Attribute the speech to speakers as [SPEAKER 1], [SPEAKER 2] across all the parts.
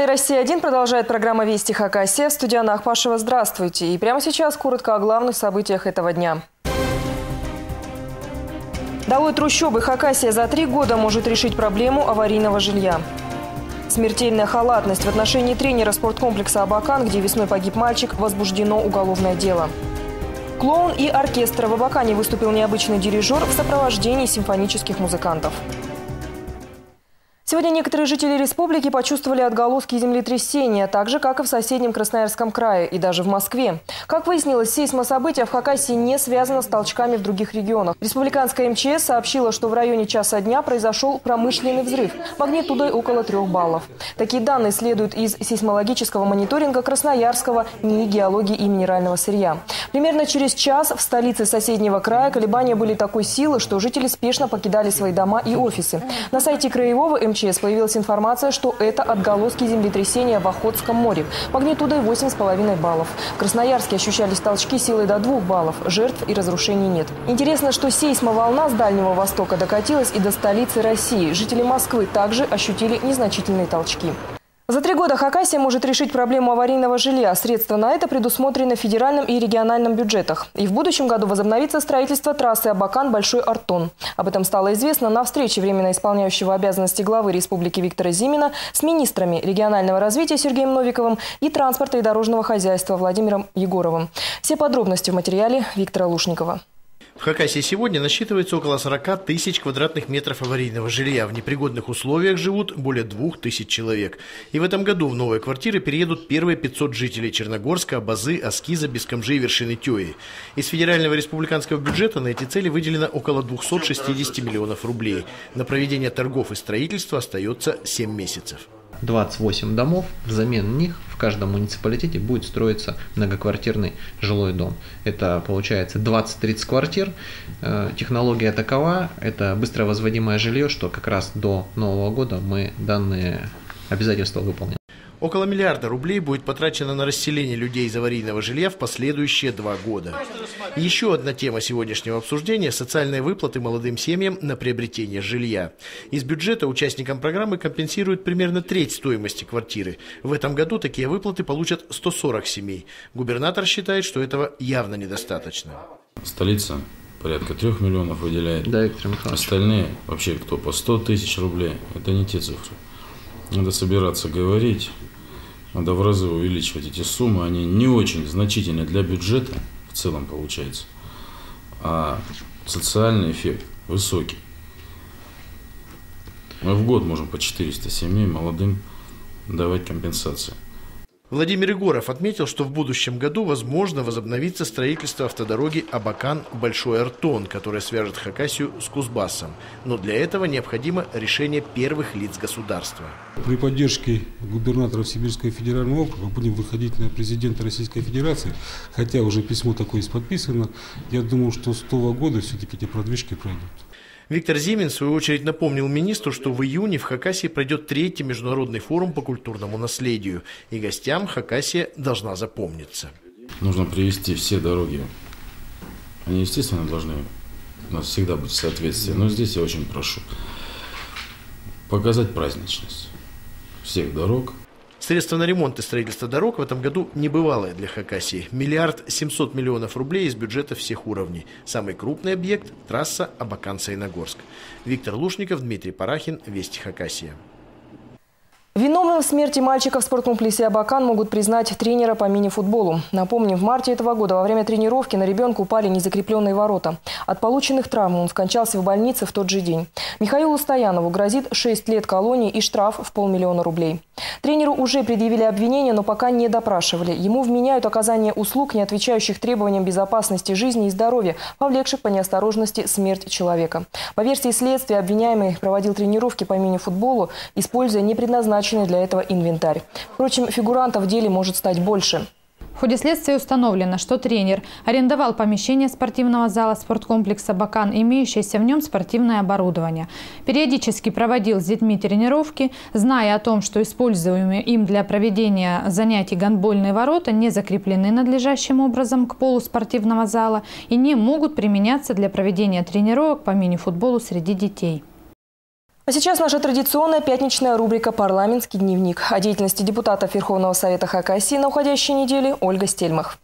[SPEAKER 1] телеканале «Россия-1» продолжает программа «Вести Хакасия». В студии Анна Ахпашева. Здравствуйте. И прямо сейчас коротко о главных событиях этого дня. Долой трущобы. Хакасия за 3 года может решить проблему аварийного жилья. Смертельная халатность в отношении тренера спорткомплекса «Абакан», где весной погиб мальчик, возбуждено уголовное дело. Клоун и оркестр. В Абакане выступил необычный дирижер в сопровождении симфонических музыкантов. Сегодня некоторые жители республики почувствовали отголоски землетрясения, так же, как и в соседнем Красноярском крае и даже в Москве. Как выяснилось, сейсмособытие в Хакасии не связано с толчками в других регионах. Республиканская МЧС сообщила, что в районе часа дня произошел промышленный взрыв магнитудой около 3 баллов. Такие данные следуют из сейсмологического мониторинга Красноярского НИИ геологии и минерального сырья. Примерно через час в столице соседнего края колебания были такой силы, что жители спешно покидали свои дома и офисы. На сайте краевого МЧС появилась информация, что это отголоски землетрясения в Охотском море магнитудой 8,5 баллов. В Красноярске ощущались толчки силой до 2 баллов. Жертв и разрушений нет. Интересно, что сейсмоволна с Дальнего Востока докатилась и до столицы России. Жители Москвы также ощутили незначительные толчки. За 3 года Хакасия может решить проблему аварийного жилья. Средства на это предусмотрены в федеральном и региональном бюджетах. И в будущем году возобновится строительство трассы Абакан-Большой Артон. Об этом стало известно на встрече временно исполняющего обязанности главы республики Виктора Зимина с министрами регионального развития Сергеем Новиковым и транспорта и дорожного хозяйства Владимиром Егоровым. Все подробности в материале Виктора Лушникова.
[SPEAKER 2] В Хакасии сегодня насчитывается около 40 тысяч квадратных метров аварийного жилья. В непригодных условиях живут более 2000 человек. И в этом году в новые квартиры переедут первые 500 жителей Черногорска, Абазы, Аскиза, Бескомжи и Вершины Тёи. Из федерального и республиканского бюджета на эти цели выделено около 260 миллионов рублей. На проведение торгов и строительства остается 7 месяцев.
[SPEAKER 3] 28 домов, взамен них в каждом муниципалитете будет строиться многоквартирный жилой дом. Это получается 20-30 квартир. Технология такова, это быстро возводимое жилье, что как раз до Нового года мы данные обязательства выполним.
[SPEAKER 2] Около миллиарда рублей будет потрачено на расселение людей из аварийного жилья в последующие 2 года. И еще одна тема сегодняшнего обсуждения – социальные выплаты молодым семьям на приобретение жилья. Из бюджета участникам программы компенсируют примерно треть стоимости квартиры. В этом году такие выплаты получат 140 семей. Губернатор считает, что этого явно недостаточно.
[SPEAKER 4] Столица порядка 3 миллионов выделяет.
[SPEAKER 3] Да, Виктор Михайлович.
[SPEAKER 4] Остальные вообще кто по 100 тысяч рублей. Это не те цифры. Надо собираться говорить. Надо в разы увеличивать эти суммы, они не очень значительны для бюджета, в целом получается, а социальный эффект высокий. Мы в год можем по 400 семей молодым давать компенсации.
[SPEAKER 2] Владимир Егоров отметил, что в будущем году возможно возобновится строительство автодороги Абакан-Большой Артон, которая свяжет Хакасию с Кузбассом. Но для этого необходимо решение первых лиц государства.
[SPEAKER 5] При поддержке губернаторов Сибирского федерального округа будем выходить на президента Российской Федерации, хотя уже письмо такое есть подписано. Я думаю, что с того года все-таки эти продвижки пройдут.
[SPEAKER 2] Виктор Зимин, в свою очередь, напомнил министру, что в июне в Хакасии пройдет 3-й международный форум по культурному наследию. И гостям Хакасия должна запомниться.
[SPEAKER 4] Нужно привести все дороги. Они, естественно, должны у нас всегда быть в соответствии. Но здесь я очень прошу показать праздничность всех дорог.
[SPEAKER 2] Средства на ремонт и строительство дорог в этом году небывалое для Хакасии. 1 700 000 000 рублей из бюджета всех уровней. Самый крупный объект – трасса Абакан-Саяногорск. Виктор Лушников, Дмитрий Парахин, Вести Хакасия.
[SPEAKER 1] Виновным в смерти мальчика в спорткомплексе «Абакан» могут признать тренера по мини-футболу. Напомним, в марте этого года во время тренировки на ребенка упали незакрепленные ворота. От полученных травм он скончался в больнице в тот же день. Михаилу Стоянову грозит 6 лет колонии и штраф в 500 000 рублей. Тренеру уже предъявили обвинения, но пока не допрашивали. Ему вменяют оказание услуг, не отвечающих требованиям безопасности жизни и здоровья, повлекших по неосторожности смерть человека. По версии следствия, обвиняемый проводил тренировки по мини-футболу, используя непредназначенный для этого инвентарь. Впрочем, фигурантов в деле может стать больше.
[SPEAKER 6] В ходе следствия установлено, что тренер арендовал помещение спортивного зала спорткомплекса «Абакан», имеющееся в нем спортивное оборудование. Периодически проводил с детьми тренировки, зная о том, что используемые им для проведения занятий гандбольные ворота не закреплены надлежащим образом к полу спортивного зала и не могут применяться для проведения тренировок по мини-футболу среди детей.
[SPEAKER 1] А сейчас наша традиционная пятничная рубрика «Парламентский дневник». О деятельности депутатов Верховного Совета Хакасии на уходящей неделе Ольга Стельмах.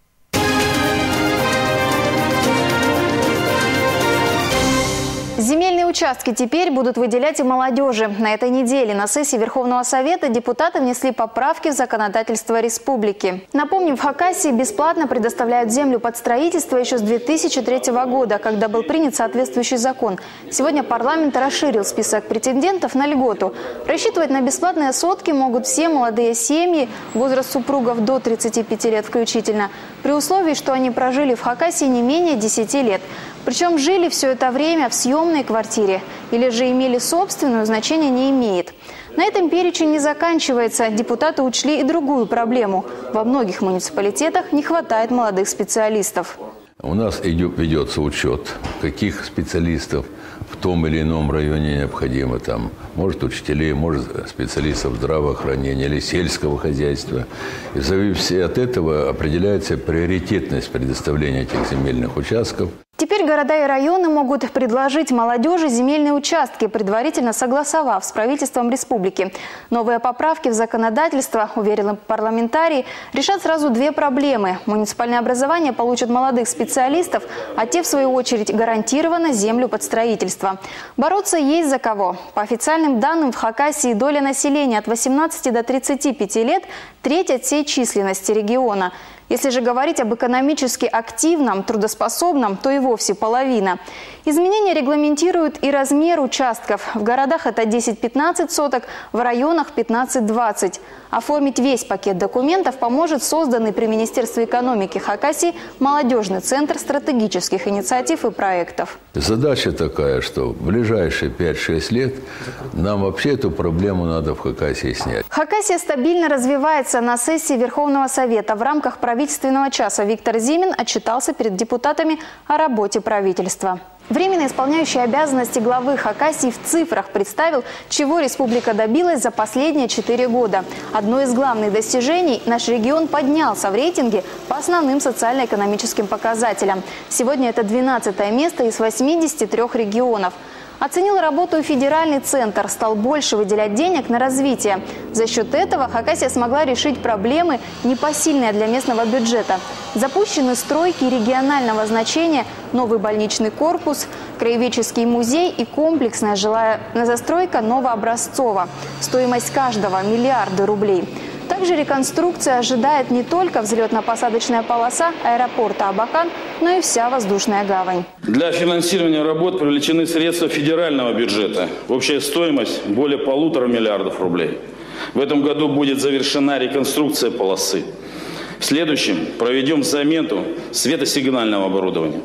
[SPEAKER 7] Земельные участки теперь будут выделять и молодежи. На этой неделе на сессии Верховного Совета депутаты внесли поправки в законодательство республики. Напомним, в Хакасии бесплатно предоставляют землю под строительство еще с 2003 года, когда был принят соответствующий закон. Сегодня парламент расширил список претендентов на льготу. Рассчитывать на бесплатные сотки могут все молодые семьи, возраст супругов до 35 лет включительно, при условии, что они прожили в Хакасии не менее 10 лет. Причем жили все это время в съемной квартире или же имели собственную, значения не имеет. На этом перечень не заканчивается. Депутаты учли и другую проблему. Во многих муниципалитетах не хватает молодых специалистов.
[SPEAKER 8] У нас ведется учет, каких специалистов в том или ином районе необходимо. Там, может, учителей, может, специалистов здравоохранения или сельского хозяйства. И в зависимости от этого определяется приоритетность предоставления этих земельных участков.
[SPEAKER 7] Теперь города и районы могут предложить молодежи земельные участки, предварительно согласовав с правительством республики. Новые поправки в законодательство, уверены парламентарии, решат сразу две проблемы. Муниципальное образование получат молодых специалистов, а те, в свою очередь, гарантированно землю под строительство. Бороться есть за кого. По официальным данным, в Хакасии доля населения от 18 до 35 лет – треть от всей численности региона. Если же говорить об экономически активном, трудоспособном, то и вовсе половина. Изменения регламентируют и размер участков. В городах это 10-15 соток, в районах 15-20. Оформить весь пакет документов поможет созданный при Министерстве экономики Хакасии молодежный центр стратегических инициатив и проектов.
[SPEAKER 8] Задача такая, что в ближайшие 5-6 лет нам вообще эту проблему надо в Хакасии снять.
[SPEAKER 7] Хакасия стабильно развивается. На сессии Верховного Совета в рамках правительственного часа Виктор Зимин отчитался перед депутатами о работе правительства. Временно исполняющий обязанности главы Хакасии в цифрах представил, чего республика добилась за последние 4 года. Одно из главных достижений – наш регион поднялся в рейтинге по основным социально-экономическим показателям. Сегодня это 12-е место из 83 регионов. Оценил работу и федеральный центр, стал больше выделять денег на развитие. За счет этого Хакасия смогла решить проблемы, непосильные для местного бюджета. Запущены стройки регионального значения, новый больничный корпус, краеведческий музей и комплексная жилая застройка Новообразцова. Стоимость каждого – миллиарды рублей. Также реконструкция ожидает не только взлетно-посадочная полоса аэропорта Абакан, но и вся воздушная гавань.
[SPEAKER 9] Для финансирования работ привлечены средства федерального бюджета. Общая стоимость более 1,5 миллиардов рублей. В этом году будет завершена реконструкция полосы. В следующем проведем замену светосигнального оборудования.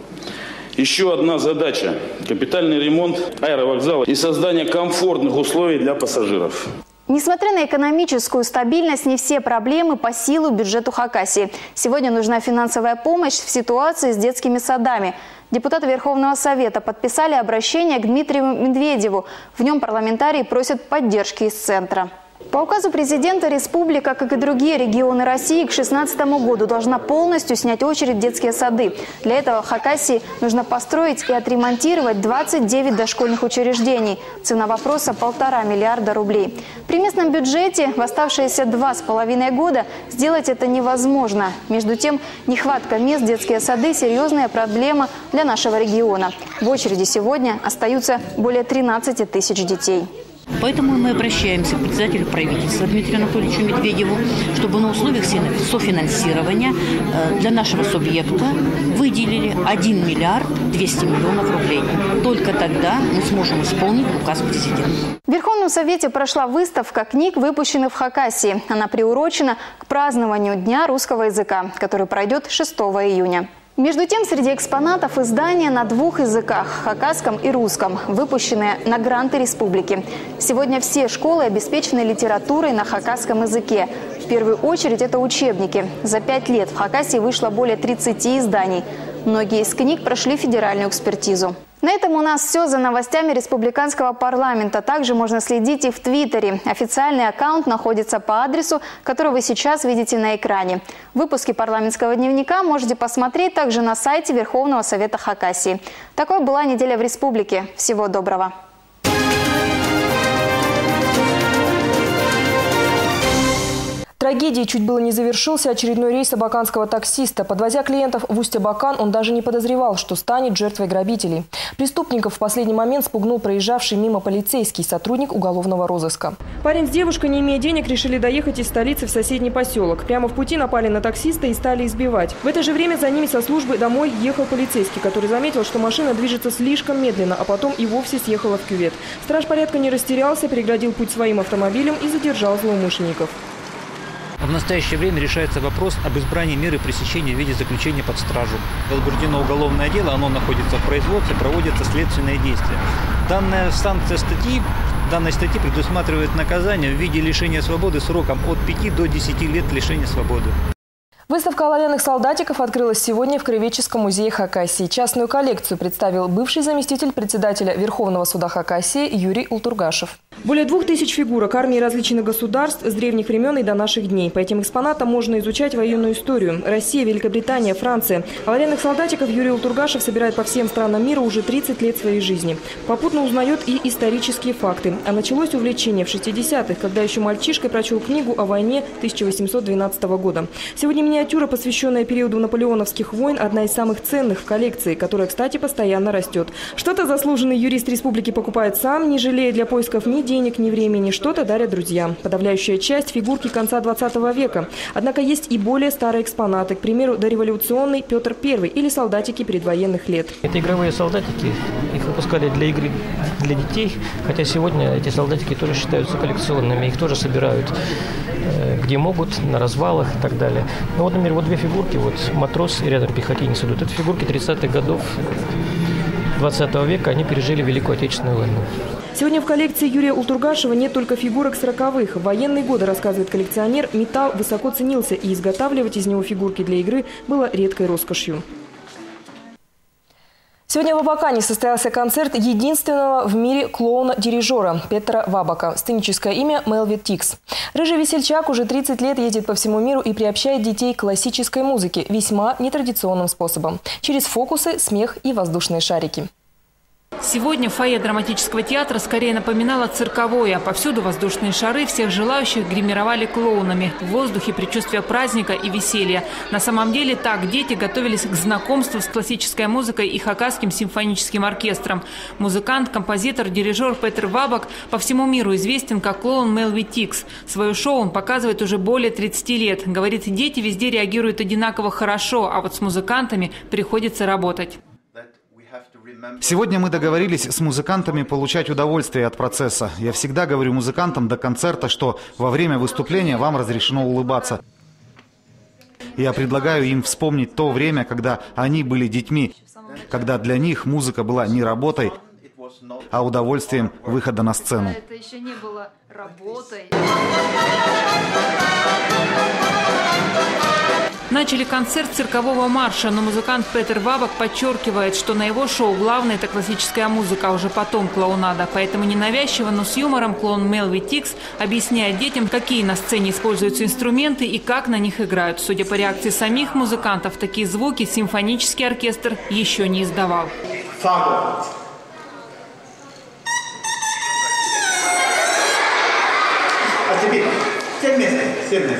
[SPEAKER 9] Еще одна задача – капитальный ремонт аэровокзала и создание комфортных условий для пассажиров.
[SPEAKER 7] Несмотря на экономическую стабильность, не все проблемы по силу бюджету Хакасии. Сегодня нужна финансовая помощь в ситуации с детскими садами. Депутаты Верховного Совета подписали обращение к Дмитрию Медведеву. В нем парламентарии просят поддержки из центра. По указу президента республика, как и другие регионы России, к 2016 году должна полностью снять очередь в детские сады. Для этого в Хакасии нужно построить и отремонтировать 29 дошкольных учреждений. Цена вопроса – 1,5 миллиарда рублей. При местном бюджете в оставшиеся 2,5 года сделать это невозможно. Между тем, нехватка мест в детские сады – серьезная проблема для нашего региона. В очереди сегодня остаются более 13 тысяч детей.
[SPEAKER 10] Поэтому мы обращаемся к председателю правительства Дмитрию Анатольевичу Медведеву, чтобы на условиях софинансирования для нашего субъекта выделили 1 миллиард 200 миллионов рублей. Только тогда мы сможем исполнить указ президента.
[SPEAKER 7] В Верховном Совете прошла выставка книг, выпущенных в Хакасии. Она приурочена к празднованию Дня русского языка, который пройдет 6 июня. Между тем, среди экспонатов издания на 2 языках – хакасском и русском, выпущенные на гранты республики. Сегодня все школы обеспечены литературой на хакасском языке. В первую очередь это учебники. За 5 лет в Хакасии вышло более 30 изданий. Многие из книг прошли федеральную экспертизу. На этом у нас все. За новостями республиканского парламента также можно следить и в Твиттере. Официальный аккаунт находится по адресу, который вы сейчас видите на экране. Выпуски парламентского дневника можете посмотреть также на сайте Верховного Совета Хакасии. Такой была неделя в республике. Всего доброго!
[SPEAKER 1] Трагедией чуть было не завершился очередной рейс абаканского таксиста. Подвозя клиентов в Усть-Абакан, он даже не подозревал, что станет жертвой грабителей. Преступников в последний момент спугнул проезжавший мимо полицейский, сотрудник уголовного розыска. Парень с девушкой, не имея денег, решили доехать из столицы в соседний поселок. Прямо в пути напали на таксиста и стали избивать. В это же время за ними со службы домой ехал полицейский, который заметил, что машина движется слишком медленно, а потом и вовсе съехала в кювет. Страж порядка не растерялся, переградил путь своим автомобилем и задержал злоумышленников.
[SPEAKER 11] В настоящее время решается вопрос об избрании меры пресечения в виде заключения под стражу. Возбуждено уголовное дело, оно находится в производстве, проводятся следственные действия. Данная санкция данной статьи предусматривает наказание в виде лишения свободы сроком от 5 до 10 лет лишения свободы.
[SPEAKER 1] Выставка оловянных солдатиков открылась сегодня в Краеведческом музее Хакасии. Частную коллекцию представил бывший заместитель председателя Верховного суда Хакасии Юрий Ултургашев. Более 2000 фигурок армии различных государств с древних времен и до наших дней. По этим экспонатам можно изучать военную историю. Россия, Великобритания, Франция. Оловянных солдатиков Юрий Ултургашев собирает по всем странам мира уже 30 лет своей жизни. Попутно узнает и исторические факты. А началось увлечение в 60-х, когда еще мальчишкой прочел книгу о войне 1812 года. Сегодня миниатюра, посвященная периоду наполеоновских войн, одна из самых ценных в коллекции, которая, кстати, постоянно растет. Что-то заслуженный юрист республики покупает сам, не жалея для поисков ни денег, ни времени, что-то дарят друзьям. Подавляющая часть – фигурки конца 20 века. Однако есть и более старые экспонаты, к примеру, дореволюционный Петр I или солдатики предвоенных лет.
[SPEAKER 12] Это игровые солдатики, их выпускали для игры для детей, хотя сегодня эти солдатики тоже считаются коллекционными, их тоже собирают где могут, на развалах и так далее. Ну вот, например, вот две фигурки, вот матрос и рядом пехотинец идут. Это фигурки 30-х годов 20 века, они пережили Великую Отечественную войну.
[SPEAKER 1] Сегодня в коллекции Юрия Ултургашева нет только фигурок 40-х. В военные годы, рассказывает коллекционер, металл высоко ценился, и изготавливать из него фигурки для игры было редкой роскошью. Сегодня в Абакане состоялся концерт единственного в мире клоуна-дирижера Петра Вабака. Сценическое имя Мелвит Тикс. Рыжий весельчак уже 30 лет ездит по всему миру и приобщает детей к классической музыке весьма нетрадиционным способом. Через фокусы, смех и воздушные шарики.
[SPEAKER 13] Сегодня фойе драматического театра скорее напоминало цирковое. Повсюду воздушные шары, всех желающих гримировали клоунами. В воздухе предчувствие праздника и веселья. На самом деле так дети готовились к знакомству с классической музыкой и Хакасским симфоническим оркестром. Музыкант, композитор, дирижер Петр Вабак по всему миру известен как клоун Мелвит Тикс. Свое шоу он показывает уже более 30 лет. Говорит, дети везде реагируют одинаково хорошо, а вот с музыкантами приходится работать.
[SPEAKER 14] Сегодня мы договорились с музыкантами получать удовольствие от процесса. Я всегда говорю музыкантам до концерта, что во время выступления вам разрешено улыбаться. Я предлагаю им вспомнить то время, когда они были детьми, когда для них музыка была не работой, а удовольствием выхода на сцену.
[SPEAKER 15] Это еще не было работой.
[SPEAKER 13] Начали концерт циркового марша, но музыкант Петр Вабак подчеркивает, что на его шоу главное – это классическая музыка, а уже потом клоунада. Поэтому ненавязчиво, но с юмором клоун Мелвит Тикс объясняет детям, какие на сцене используются инструменты и как на них играют. Судя по реакции самих музыкантов, такие звуки симфонический оркестр еще не издавал.
[SPEAKER 16] А теперь все вместе.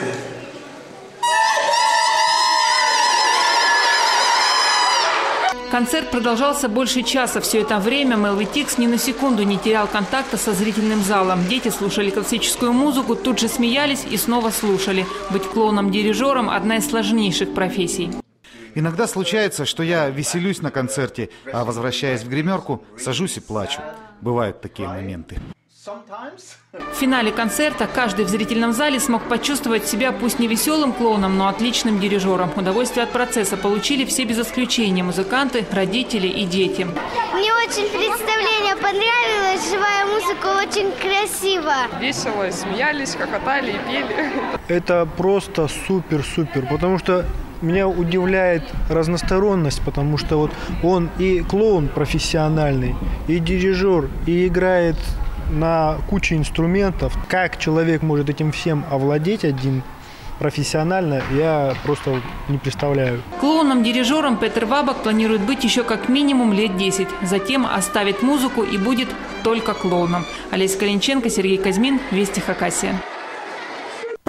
[SPEAKER 13] Концерт продолжался больше часа. Все это время Мелвит Тикс ни на секунду не терял контакта со зрительным залом. Дети слушали классическую музыку, тут же смеялись и снова слушали. Быть клоуном-дирижером – одна из сложнейших профессий.
[SPEAKER 14] Иногда случается, что я веселюсь на концерте, а возвращаясь в гримерку, сажусь и плачу. Бывают такие моменты.
[SPEAKER 13] В финале концерта каждый в зрительном зале смог почувствовать себя пусть не веселым клоуном, но отличным дирижером. Удовольствие от процесса получили все без исключения – музыканты, родители и дети.
[SPEAKER 17] Мне очень представление понравилось, живая музыка очень красиво.
[SPEAKER 18] Весело, смеялись, хохотали и пели.
[SPEAKER 19] Это просто супер-супер, потому что меня удивляет разносторонность, потому что вот он и клоун профессиональный, и дирижер, и играет на куче инструментов. Как человек может этим всем овладеть один профессионально, я просто не представляю.
[SPEAKER 13] Клоуном-дирижером Петр Вабак планирует быть еще как минимум лет 10. Затем оставит музыку и будет только клоуном. Олеся Калинченко, Сергей Казьмин, Вести Хакасия.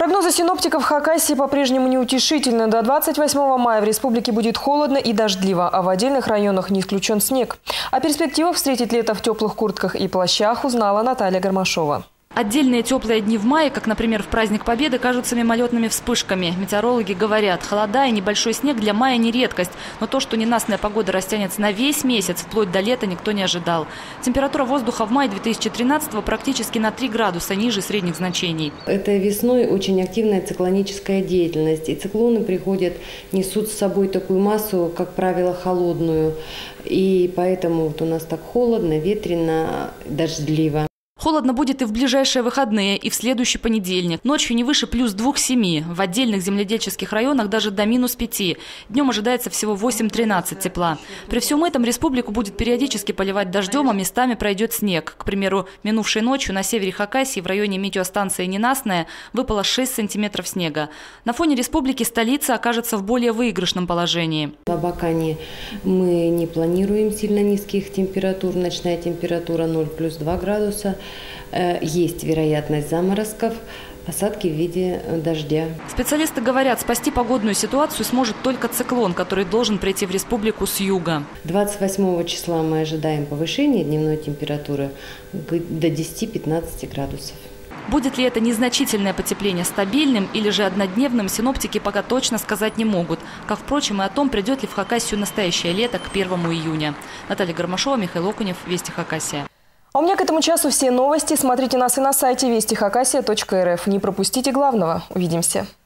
[SPEAKER 1] Прогнозы синоптиков в Хакасии по-прежнему неутешительны. До 28 мая в республике будет холодно и дождливо, а в отдельных районах не исключен снег. О перспективах встретить лето в теплых куртках и плащах узнала Наталья Гармашова.
[SPEAKER 20] Отдельные теплые дни в мае, как, например, в праздник Победы, кажутся мимолетными вспышками. Метеорологи говорят, холода и небольшой снег для мая не редкость. Но то, что ненастная погода растянется на весь месяц, вплоть до лета, никто не ожидал. Температура воздуха в мае 2013-го практически на 3 градуса ниже средних значений.
[SPEAKER 21] Этой весной очень активная циклоническая деятельность. И циклоны приходят, несут с собой такую массу, как правило, холодную. И поэтому вот у нас так холодно, ветрено, дождливо.
[SPEAKER 20] Холодно будет и в ближайшие выходные, и в следующий понедельник. Ночью не выше +2 к 7. В отдельных земледельческих районах даже до -5. Днем ожидается всего 8-13 тепла. При всем этом республику будет периодически поливать дождем, а местами пройдет снег. К примеру, минувшей ночью на севере Хакасии в районе метеостанции Ненастная выпало 6 сантиметров снега. На фоне республики столица окажется в более выигрышном положении.
[SPEAKER 21] В Абакане мы не планируем сильно низких температур. Ночная температура 0 + 2 градуса. Есть вероятность заморозков, осадки в виде дождя.
[SPEAKER 20] Специалисты говорят, спасти погодную ситуацию сможет только циклон, который должен прийти в республику с юга.
[SPEAKER 21] 28 числа мы ожидаем повышения дневной температуры до 10-15 градусов.
[SPEAKER 20] Будет ли это незначительное потепление стабильным или же однодневным, синоптики пока точно сказать не могут. Как, впрочем, и о том, придет ли в Хакасию настоящее лето к 1 июня. Наталья Гармашова, Михаил Окунев, Вести Хакасия.
[SPEAKER 1] А у меня к этому часу все новости. Смотрите нас и на сайте вестихакасия.рф. Не пропустите главного. Увидимся.